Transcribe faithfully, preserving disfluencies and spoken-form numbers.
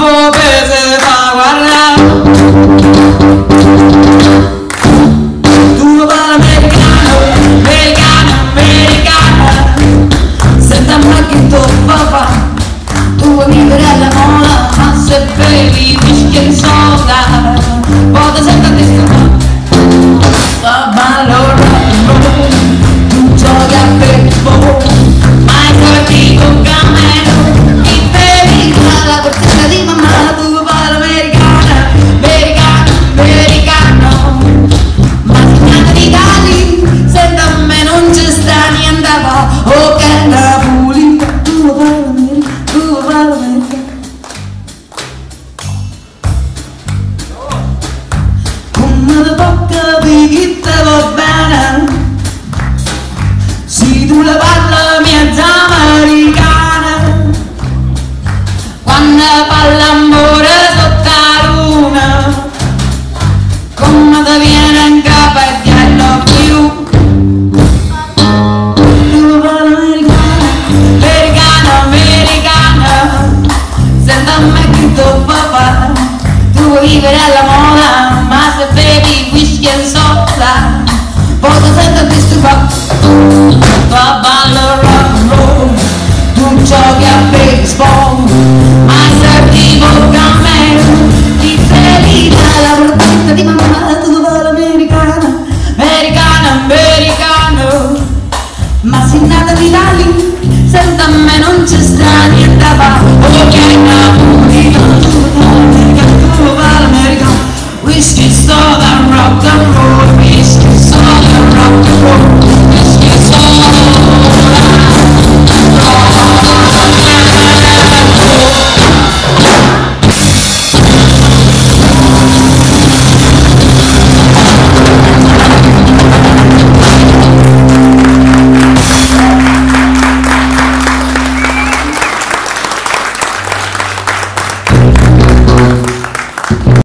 troppo pese fa guardare. Tu parli americano, americano, americana, senta ma che tu papà, tu vuoi vivere alla mola, ma se bevi whisky e soda, poi ti senti a disturbare. Va ballo rock and roll, tu giochi a baseball, mai capito un camero, ti bevi alla portata di mamma. Tu parli americana, americano, americano, ma si chiama di Cali, senta a me non ci sta niente a fa, ok la pulita. Tu parli americano, tu parli americano, come te tocca di te va bene, se tu la parli mezza americana, quando parla amore sotto la luna, come ti viene in capo e ti I love you. Tu parli americana, americana, americana, senta a me che tu papà, tu vuoi vivere alla moda, ma se bevi whisky e soda, poi ti senti a disturbare. Va ballo rock and roll, tu giochi a baseball, ma se